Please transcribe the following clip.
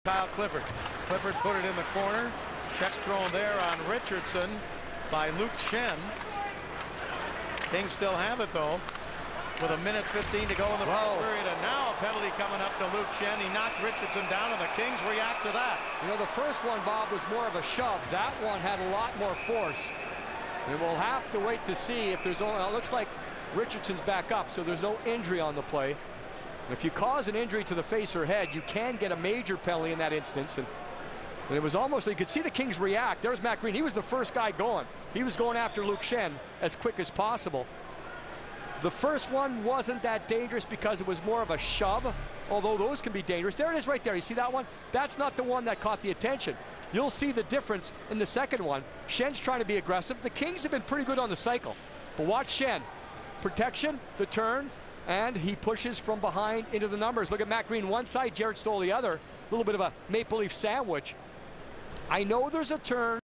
Kyle Clifford. Clifford put it in the corner. Check thrown there on Richardson by Luke Schenn. Kings still have it though, with 1:15 to go in the first period, and now a penalty coming up to Luke Schenn. He knocked Richardson down, and the Kings react to that. You know, the first one, Bob, was more of a shove. That one had a lot more force. And we'll have to wait to see if there's only, it looks like Richardson's back up, so there's no injury on the play. If you cause an injury to the face or head, you can get a major penalty in that instance. And it was almost, you could see the Kings react. There's Matt Green. He was the first guy going. He was going after Luke Schenn as quick as possible. The first one wasn't that dangerous because it was more of a shove, although those can be dangerous. There it is right there. You see that one? That's not the one that caught the attention. You'll see the difference in the second one. Schenn's trying to be aggressive. The Kings have been pretty good on the cycle. But watch Schenn. Protection, the turn, and he pushes from behind into the numbers. Look at Matt Green one side, Jared Stoll the other. A little bit of a Maple Leaf sandwich. I know there's a turn.